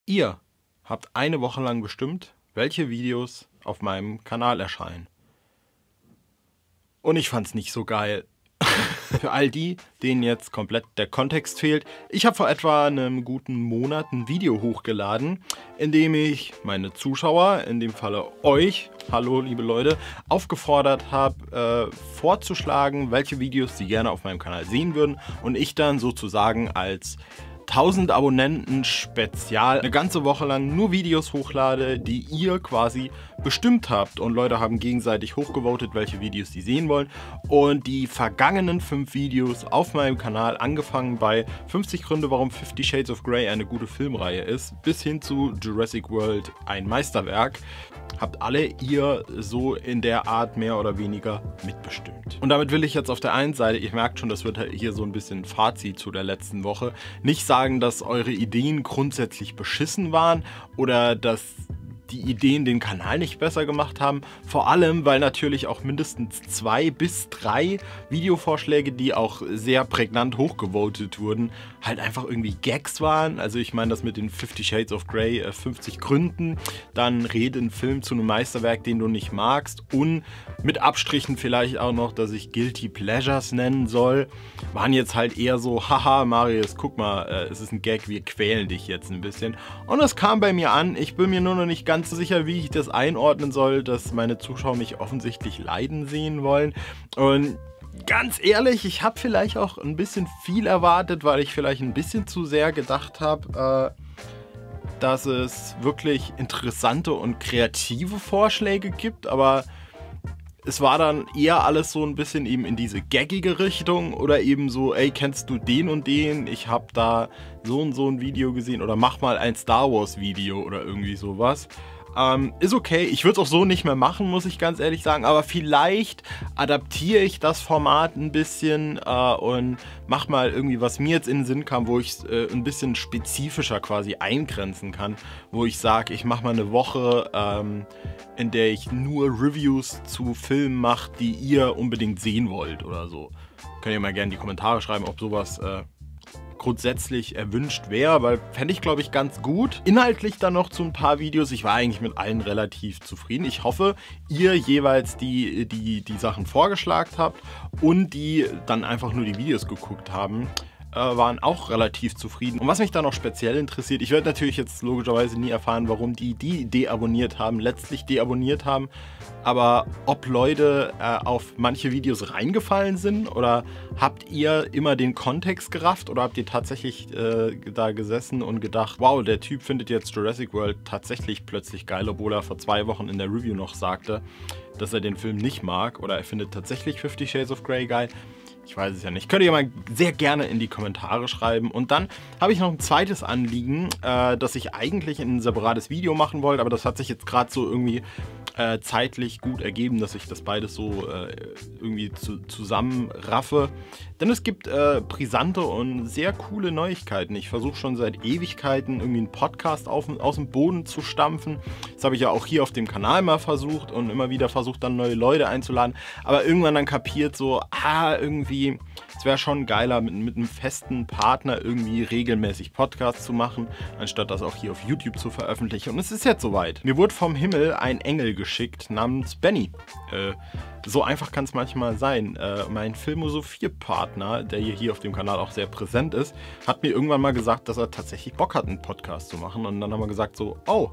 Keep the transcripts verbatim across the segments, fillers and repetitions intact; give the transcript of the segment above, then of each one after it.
Ihr habt eine Woche lang bestimmt, welche Videos auf meinem Kanal erscheinen. Und ich fand's nicht so geil. Für all die, denen jetzt komplett der Kontext fehlt, ich habe vor etwa einem guten Monat ein Video hochgeladen, in dem ich meine Zuschauer, in dem Falle euch, hallo liebe Leute, aufgefordert habe, äh, vorzuschlagen, welche Videos sie gerne auf meinem Kanal sehen würden und ich dann sozusagen als tausend Abonnenten Spezial eine ganze Woche lang nur Videos hochlade, die ihr quasi bestimmt habt. Und Leute haben gegenseitig hochgevotet, welche Videos sie sehen wollen. Und die vergangenen fünf Videos auf meinem Kanal, angefangen bei fünfzig Gründe, warum Fifty Shades of Grey eine gute Filmreihe ist, bis hin zu Jurassic World, ein Meisterwerk, habt alle ihr so in der Art mehr oder weniger mitbestimmt. Und damit will ich jetzt auf der einen Seite, ihr merkt schon, das wird hier so ein bisschen Fazit zu der letzten Woche, nicht sagen, dass eure Ideen grundsätzlich beschissen waren oder dass die Ideen den Kanal nicht besser gemacht haben. Vor allem, weil natürlich auch mindestens zwei bis drei Videovorschläge, die auch sehr prägnant hochgevotet wurden, halt einfach irgendwie Gags waren. Also ich meine das mit den Fifty Shades of Grey, äh, fünfzig Gründen, dann rede einen Film zu einem Meisterwerk, den du nicht magst und mit Abstrichen vielleicht auch noch, dass ich Guilty Pleasures nennen soll, waren jetzt halt eher so, haha Marius, guck mal, äh, es ist ein Gag, wir quälen dich jetzt ein bisschen. Und es kam bei mir an, ich bin mir nur noch nicht ganz so sicher, wie ich das einordnen soll, dass meine Zuschauer mich offensichtlich leiden sehen wollen. Und ganz ehrlich, ich habe vielleicht auch ein bisschen viel erwartet, weil ich vielleicht ein bisschen zu sehr gedacht habe, äh, dass es wirklich interessante und kreative Vorschläge gibt, aber es war dann eher alles so ein bisschen eben in diese gaggige Richtung oder eben so, ey, kennst du den und den? Ich habe da so und so ein Video gesehen oder mach mal ein Star Wars Video oder irgendwie sowas. Ähm, ist okay, ich würde es auch so nicht mehr machen, muss ich ganz ehrlich sagen, aber vielleicht adaptiere ich das Format ein bisschen äh, und mach mal irgendwie, was mir jetzt in den Sinn kam, wo ich es äh, ein bisschen spezifischer quasi eingrenzen kann, wo ich sage, ich mache mal eine Woche, ähm, in der ich nur Reviews zu Filmen mache, die ihr unbedingt sehen wollt oder so. Könnt ihr mal gerne in die Kommentare schreiben, ob sowas äh, grundsätzlich erwünscht wäre, weil fände ich, glaube ich, ganz gut. Inhaltlich dann noch zu ein paar Videos. Ich war eigentlich mit allen relativ zufrieden. Ich hoffe, ihr jeweils die, die, die Sachen vorgeschlagen habt und die dann einfach nur die Videos geguckt haben, waren auch relativ zufrieden. Und was mich da noch speziell interessiert, ich werde natürlich jetzt logischerweise nie erfahren, warum die die deabonniert haben, letztlich deabonniert haben, aber ob Leute äh, auf manche Videos reingefallen sind oder habt ihr immer den Kontext gerafft oder habt ihr tatsächlich äh, da gesessen und gedacht, wow, der Typ findet jetzt Jurassic World tatsächlich plötzlich geil, obwohl er vor zwei Wochen in der Review noch sagte, dass er den Film nicht mag oder er findet tatsächlich Fifty Shades of Grey geil. Ich weiß es ja nicht. Könnt ihr mal sehr gerne in die Kommentare schreiben. Und dann habe ich noch ein zweites Anliegen, äh, das ich eigentlich in ein separates Video machen wollte, aber das hat sich jetzt gerade so irgendwie äh, zeitlich gut ergeben, dass ich das beides so äh, irgendwie zu, zusammenraffe. Denn es gibt äh, brisante und sehr coole Neuigkeiten. Ich versuche schon seit Ewigkeiten irgendwie einen Podcast auf, aus dem Boden zu stampfen. Das habe ich ja auch hier auf dem Kanal mal versucht und immer wieder versucht, dann neue Leute einzuladen. Aber irgendwann dann kapiert so, ah, irgendwie es wäre schon geiler, mit, mit einem festen Partner irgendwie regelmäßig Podcasts zu machen, anstatt das auch hier auf YouTube zu veröffentlichen. Und es ist jetzt soweit. Mir wurde vom Himmel ein Engel geschickt namens Benny. Äh, so einfach kann es manchmal sein. Äh, mein Filmosophie-Partner, der hier, hier auf dem Kanal auch sehr präsent ist, hat mir irgendwann mal gesagt, dass er tatsächlich Bock hat, einen Podcast zu machen. Und dann haben wir gesagt so, oh,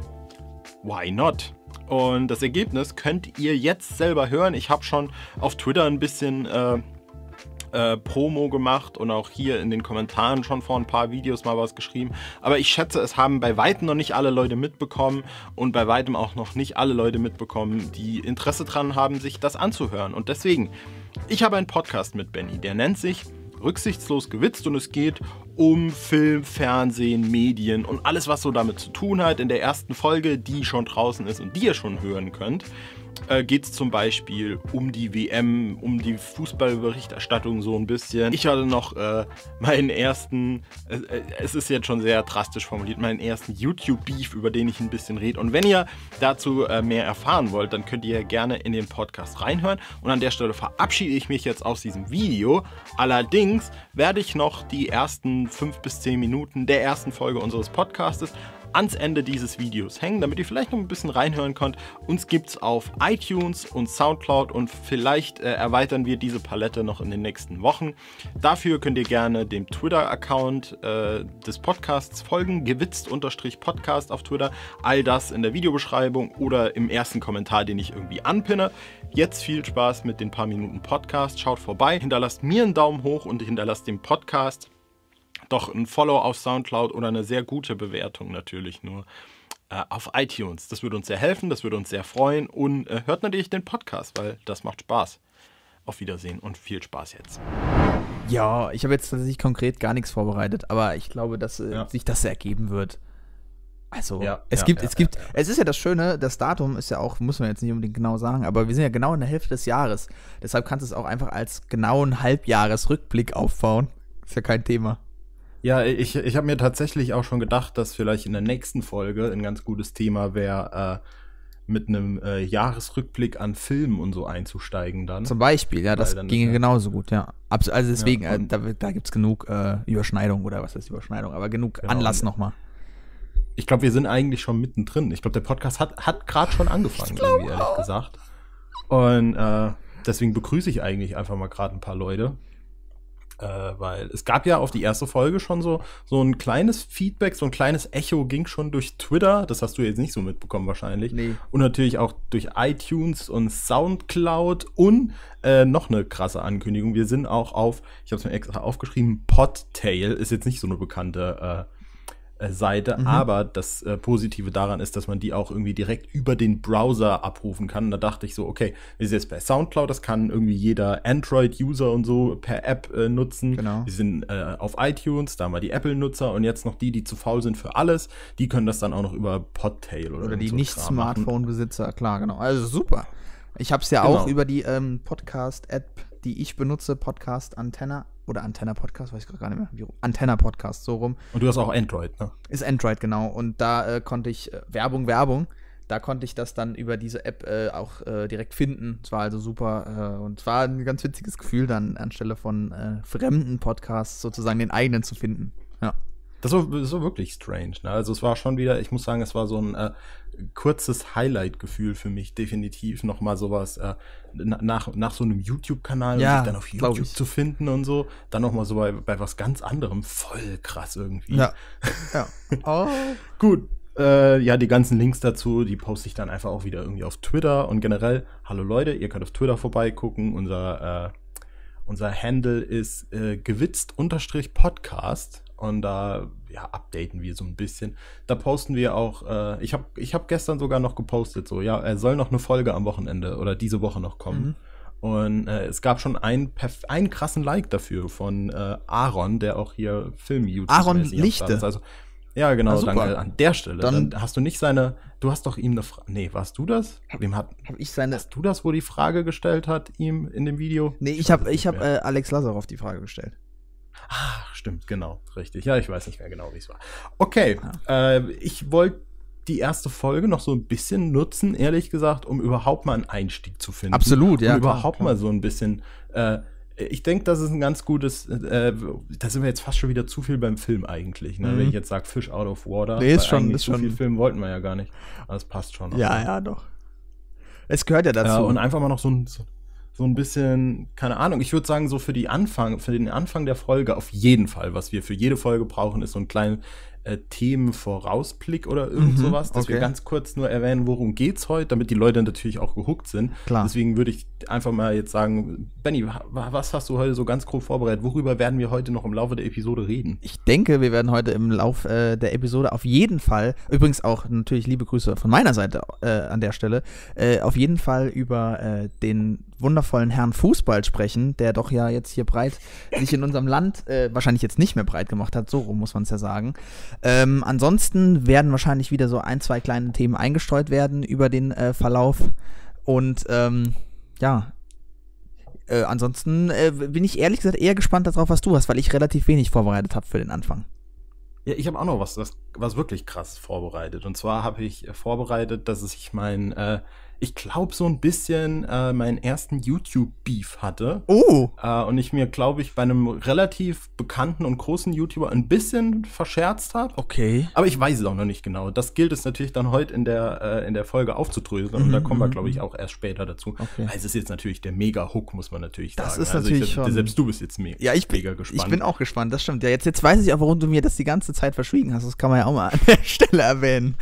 why not? Und das Ergebnis könnt ihr jetzt selber hören. Ich habe schon auf Twitter ein bisschen äh, Äh, Promo gemacht und auch hier in den Kommentaren schon vor ein paar Videos mal was geschrieben. Aber ich schätze, es haben bei weitem noch nicht alle Leute mitbekommen und bei weitem auch noch nicht alle Leute mitbekommen, die Interesse dran haben, sich das anzuhören. Und deswegen, ich habe einen Podcast mit Benny, der nennt sich Rücksichtslos gewitzt und es geht um Film, Fernsehen, Medien und alles, was so damit zu tun hat. In der ersten Folge, die schon draußen ist und die ihr schon hören könnt, äh, geht es zum Beispiel um die W M, um die Fußballberichterstattung so ein bisschen. Ich hatte noch äh, meinen ersten, äh, es ist jetzt schon sehr drastisch formuliert, meinen ersten YouTube-Beef, über den ich ein bisschen rede. Und wenn ihr dazu äh, mehr erfahren wollt, dann könnt ihr gerne in den Podcast reinhören. Und an der Stelle verabschiede ich mich jetzt aus diesem Video. Allerdings werde ich noch die ersten fünf bis zehn Minuten der ersten Folge unseres Podcastes ans Ende dieses Videos hängen, damit ihr vielleicht noch ein bisschen reinhören könnt. Uns gibt es auf iTunes und Soundcloud und vielleicht äh, erweitern wir diese Palette noch in den nächsten Wochen. Dafür könnt ihr gerne dem Twitter-Account äh, des Podcasts folgen, gewitzt-podcast auf Twitter. All das in der Videobeschreibung oder im ersten Kommentar, den ich irgendwie anpinne. Jetzt viel Spaß mit den paar Minuten Podcast. Schaut vorbei, hinterlasst mir einen Daumen hoch und hinterlasst dem Podcast doch ein Follow auf Soundcloud oder eine sehr gute Bewertung natürlich nur äh, auf iTunes. Das würde uns sehr helfen, das würde uns sehr freuen und äh, hört natürlich den Podcast, weil das macht Spaß. Auf Wiedersehen und viel Spaß jetzt. Ja, ich habe jetzt tatsächlich konkret gar nichts vorbereitet, aber ich glaube, dass äh, Ja. sich das ergeben wird. Also, Ja, es ja, gibt, ja, es gibt, ja, ja. es ist ja das Schöne, das Datum ist ja auch, muss man jetzt nicht unbedingt genau sagen, aber wir sind ja genau in der Hälfte des Jahres. Deshalb kannst du es auch einfach als genauen Halbjahresrückblick aufbauen. Ist ja kein Thema. Ja, ich, ich habe mir tatsächlich auch schon gedacht, dass vielleicht in der nächsten Folge ein ganz gutes Thema wäre, äh, mit einem äh, Jahresrückblick an Filmen und so einzusteigen dann. Zum Beispiel, ja, das Weil dann ginge ist ja- genauso gut, ja. Abs- Also deswegen, Ja, äh, und- da, da gibt es genug äh, Überschneidung oder was heißt Überschneidung, aber genug Genau, Anlass und- nochmal. Ich glaube, wir sind eigentlich schon mittendrin. Ich glaube, der Podcast hat, hat gerade schon angefangen, irgendwie, ehrlich gesagt. Und äh, deswegen begrüße ich eigentlich einfach mal gerade ein paar Leute. Äh, weil es gab ja auf die erste Folge schon so, so ein kleines Feedback, so ein kleines Echo ging schon durch Twitter. Das hast du jetzt nicht so mitbekommen wahrscheinlich. Nee. Und natürlich auch durch iTunes und Soundcloud und äh, noch eine krasse Ankündigung. Wir sind auch auf, ich habe es mir extra aufgeschrieben, Podtail, ist jetzt nicht so eine bekannte äh, äh, Seite, Mhm. aber das äh, Positive daran ist, dass man die auch irgendwie direkt über den Browser abrufen kann. Und da dachte ich so, okay, wir sind jetzt bei Soundcloud, das kann irgendwie jeder Android-User und so per App äh, nutzen. Genau. Wir sind äh, auf iTunes, da haben wir die Apple-Nutzer und jetzt noch die, die zu faul sind für alles, die können das dann auch noch über Podtail oder, Oder irgend die so Kram machen. Nicht-Smartphone-Besitzer, klar, genau. Also super. Ich habe es ja Genau. auch über die ähm, Podcast-App, die ich benutze, Podcast Antenna oder Antenna Podcast, weiß ich gerade gar nicht mehr. Wie rum. Antenna Podcast, so rum. Und du hast auch Android, ne? Ist Android, genau. Und da äh, konnte ich, äh, Werbung, Werbung, da konnte ich das dann über diese App äh, auch äh, direkt finden. Es war also super äh, und es war ein ganz witziges Gefühl, dann anstelle von äh, fremden Podcasts sozusagen den eigenen zu finden. Ja. Das war, das war wirklich strange. Ne? Also es war schon wieder, ich muss sagen, es war so ein äh, kurzes Highlight-Gefühl für mich, definitiv. Nochmal sowas äh, nach, nach so einem YouTube-Kanal Ja, und sich dann auf glaub YouTube ich. zu finden und so. Dann nochmal so bei, bei was ganz anderem. Voll krass irgendwie. Ja. ja. Oh. Gut. Äh, ja, die ganzen Links dazu, die poste ich dann einfach auch wieder irgendwie auf Twitter. Und generell, hallo Leute, ihr könnt auf Twitter vorbeigucken. Unser, äh, unser Handle ist äh, gewitzt-podcast. Und da ja, updaten wir so ein bisschen. Da posten wir auch, äh, ich habe ich hab gestern sogar noch gepostet, so, ja, er soll noch eine Folge am Wochenende oder diese Woche noch kommen. Mhm. Und äh, es gab schon einen, perf- einen krassen Like dafür von äh, Aaron, der auch hier Film-YouTube Aaron Lichte. Also, ja, genau, Ah, super. danke an der Stelle. Dann- Dann, hast du nicht seine, du hast doch ihm eine Frage, nee, warst du das? Wem hat, Hab ich seine. hast du das, wo die Frage gestellt hat, ihm in dem Video? Nee, ich weiß habe es ich nicht hab, mehr. äh, Alex Lazarov die Frage gestellt. Ach, stimmt, genau, richtig. Ja, ich weiß nicht mehr genau, wie es war. Okay, äh, ich wollte die erste Folge noch so ein bisschen nutzen, ehrlich gesagt, um überhaupt mal einen Einstieg zu finden. Absolut, ja, Um klar, überhaupt klar. mal so ein bisschen, äh, ich denke, das ist ein ganz gutes, äh, da sind wir jetzt fast schon wieder zu viel beim Film eigentlich, ne? Mhm. Wenn ich jetzt sage Fish out of water. Nee, ist weil schon- eigentlich ist so schon- viel Film wollten wir ja gar nicht. Aber es passt schon. Ja, ja, doch. Es gehört ja dazu. Ja, und einfach mal noch so ein, so, so ein bisschen, keine Ahnung, ich würde sagen, so für die Anfang, für den Anfang der Folge auf jeden Fall, was wir für jede Folge brauchen, ist so ein kleiner äh, Themenvorausblick oder irgend Mhm, sowas, dass wir okay. ganz kurz nur erwähnen, worum geht's heute, damit die Leute natürlich auch gehuckt sind. Klar. Deswegen würde ich einfach mal jetzt sagen, Benny, wa- was hast du heute so ganz grob vorbereitet? Worüber werden wir heute noch im Laufe der Episode reden? Ich denke, wir werden heute im Lauf äh, der Episode auf jeden Fall, übrigens auch natürlich liebe Grüße von meiner Seite äh, an der Stelle, äh, auf jeden Fall über äh, den wundervollen Herrn Fußball sprechen, der doch ja jetzt hier breit sich in unserem Land äh, wahrscheinlich jetzt nicht mehr breit gemacht hat, so rum muss man es ja sagen. Ähm, ansonsten werden wahrscheinlich wieder so ein, zwei kleine Themen eingestreut werden über den äh, Verlauf und ähm, ja, Äh, ansonsten äh, bin ich ehrlich gesagt eher gespannt darauf, was du hast, weil ich relativ wenig vorbereitet habe für den Anfang. Ja, ich habe auch noch was, was, was wirklich krass vorbereitet. Und zwar habe ich äh, vorbereitet, dass ich mein äh, ich glaube, so ein bisschen äh, meinen ersten YouTube-Beef hatte. Oh! Äh, und ich mir, glaube ich, bei einem relativ bekannten und großen YouTuber ein bisschen verscherzt habe. Okay. Aber ich weiß es auch noch nicht genau. Das gilt es natürlich dann heute in der, äh, in der Folge aufzudröseln. Mhm, und da kommen wir, mhm, glaube ich, auch erst später dazu. Okay. Weil es ist jetzt natürlich der Mega-Hook, muss man natürlich Das sagen. ist natürlich ich, schon- Selbst du bist jetzt me Ja, ich bin, mega gespannt. ich bin auch gespannt, das stimmt. Ja, jetzt, jetzt weiß ich auch, warum du mir das die ganze Zeit verschwiegen hast. Das kann man ja auch mal an der Stelle erwähnen.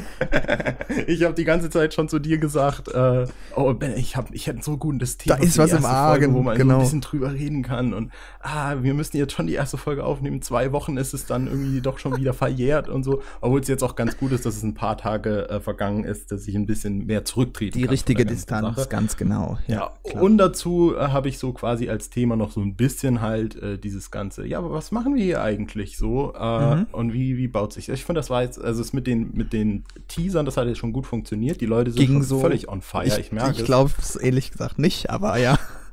Ich habe die ganze Zeit schon zu dir gesagt, äh, oh Ben, ich, hab, ich hätte so gutes Thema. Da ist für die was im erste Argen, Folge, wo man so genau. ein bisschen drüber reden kann. Und ah, wir müssen jetzt schon die erste Folge aufnehmen. In zwei Wochen ist es dann irgendwie doch schon wieder verjährt und so. Obwohl es jetzt auch ganz gut ist, dass es ein paar Tage äh, vergangen ist, dass ich ein bisschen mehr zurücktreten Die kann. richtige von der ganzen Distanz, Sache. ganz genau. Ja, klar. und dazu äh, habe ich so quasi als Thema noch so ein bisschen halt äh, dieses Ganze, ja, aber was machen wir hier eigentlich so? Äh, Mhm. Und wie, wie baut sich das? Ich finde, das war jetzt, also es mit den, mit den Teasern, das hat jetzt schon gut funktioniert. Die Leute sind Ging schon so- völlig on fire, ich, ich merke ich es. glaube es ehrlich gesagt nicht, aber ja.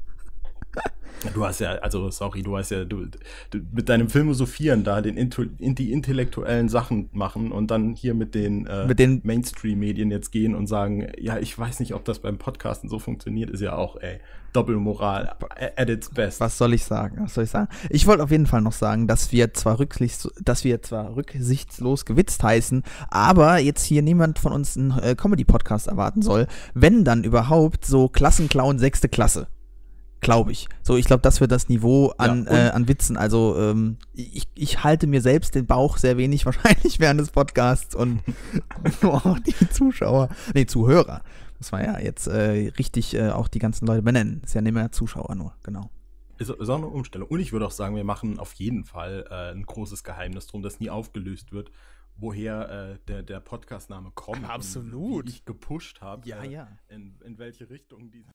Du hast ja, also sorry, du hast ja, du, du mit deinem Philosophieren da, den Intu, in die intellektuellen Sachen machen und dann hier mit den, äh, Mit den- Mainstream-Medien jetzt gehen und sagen, ja, ich weiß nicht, ob das beim Podcasten so funktioniert, ist ja auch, ey, Doppelmoral at its best. Was soll ich sagen? Was soll ich sagen? Ich wollte auf jeden Fall noch sagen, dass wir zwar rücksichts, dass wir zwar rücksichtslos gewitzt heißen, aber jetzt hier niemand von uns einen äh, Comedy-Podcast erwarten soll, wenn dann überhaupt so Klassenclown sechste Klasse. Glaube ich. So, ich glaube, das wird das Niveau an, Ja, und- äh, an Witzen. Also, ähm, ich, ich halte mir selbst den Bauch sehr wenig wahrscheinlich während des Podcasts und auch die Zuschauer, nee, Zuhörer. Muss man ja jetzt äh, richtig äh, auch die ganzen Leute benennen. Ist ja nicht mehr Zuschauer nur, genau. Ist, ist auch eine Umstellung. Und ich würde auch sagen, wir machen auf jeden Fall äh, ein großes Geheimnis drum, das nie aufgelöst wird, woher äh, der, der Podcast-Name kommt. Absolut. Und wie ich gepusht habe. Ja, äh, ja. In, in welche Richtung die